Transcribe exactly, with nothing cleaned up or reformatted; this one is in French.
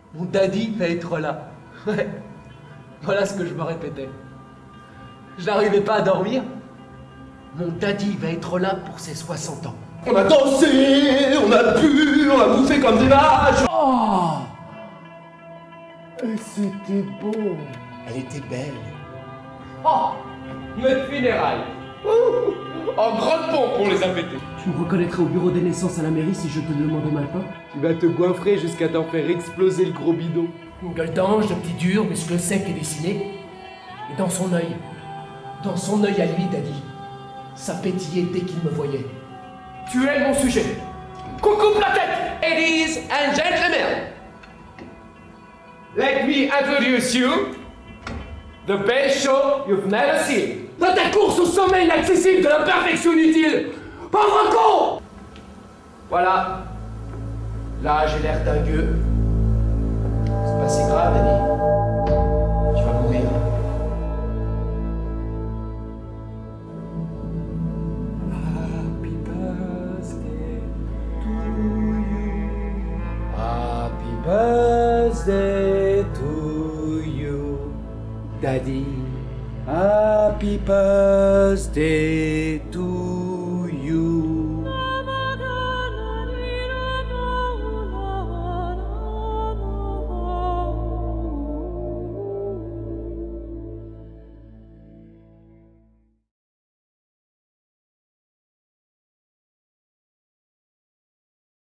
Mon daddy va être là. Ouais. Voilà ce que je me répétais. Je n'arrivais pas à dormir. Mon daddy va être là pour ses soixante ans. On a dansé, on a bu, on a bouffé comme des vaches. Oh! Et c'était beau. Elle était belle. Oh! Notre funérailles. Ouh, en grande pompe, on les a fêtés. Tu me reconnaîtrais au bureau des naissances à la mairie si je te le demandais maintenant? Tu vas te goinfrer jusqu'à t'en faire exploser le gros bidon. Une gueule d'ange, de petit dur, muscle sec et dessiné. Et dans son œil, dans son œil à lui, daddy, ça pétillait dès qu'il me voyait. Tu es mon sujet. Qu'on coupe la tête! Ladies and gentlemen, let me introduce you the best show you've never seen. Dans ta course au sommet inaccessible de la perfection inutile! Pauvre con! Voilà. Là, j'ai l'air d'un gueux. C'est pas si grave, Daddy. Tu vas mourir. Happy birthday to you. Happy birthday to you, Daddy. Happy birthday to